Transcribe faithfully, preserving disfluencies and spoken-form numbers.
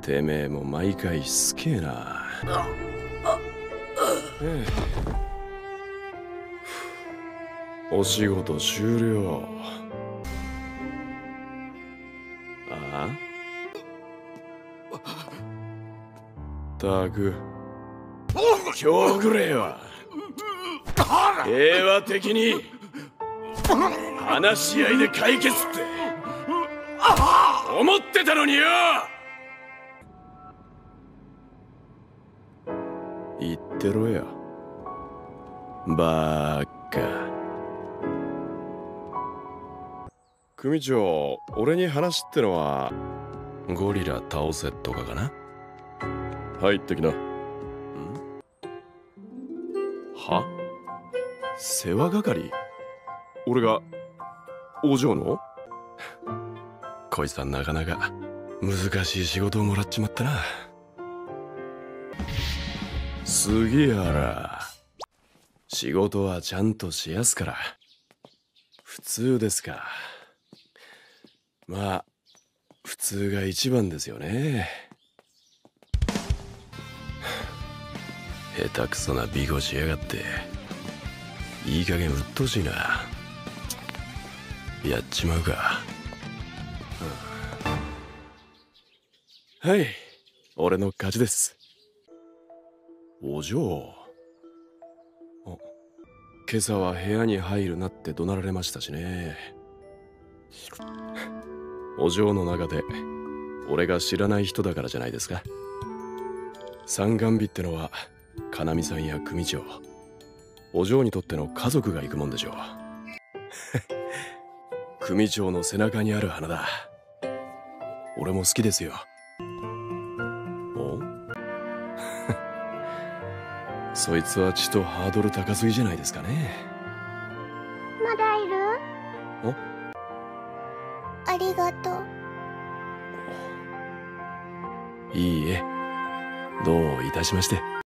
てめえも毎回すげえな。ええ、お仕事終了。ああ、ったく今日ぐれえは平和的に話し合いで解決って思ってたのによ。言ってろよバーカ。組長、俺に話ってのはゴリラ倒せとかかな。入ってきな。んは世話係？俺がお嬢の？こいつはなかなか難しい仕事をもらっちまったな。杉原、仕事はちゃんとしやすから。普通ですか。まあ普通が一番ですよね。下手くそな尾行しやがって。いい加減鬱陶しいな。やっちまうか。はい、俺の勝ちです。お嬢、あ、今朝は部屋に入るなって怒鳴られましたしね。お嬢の中で俺が知らない人だからじゃないですか。三眼日ってのは要美さんや組長、お嬢にとっての家族が行くもんでしょう。組長の背中にある花だ。俺も好きですよ。おそいつはちとハードル高すぎじゃないですかね。 まだいる？ おありがとう。 いいえ、どういたしまして。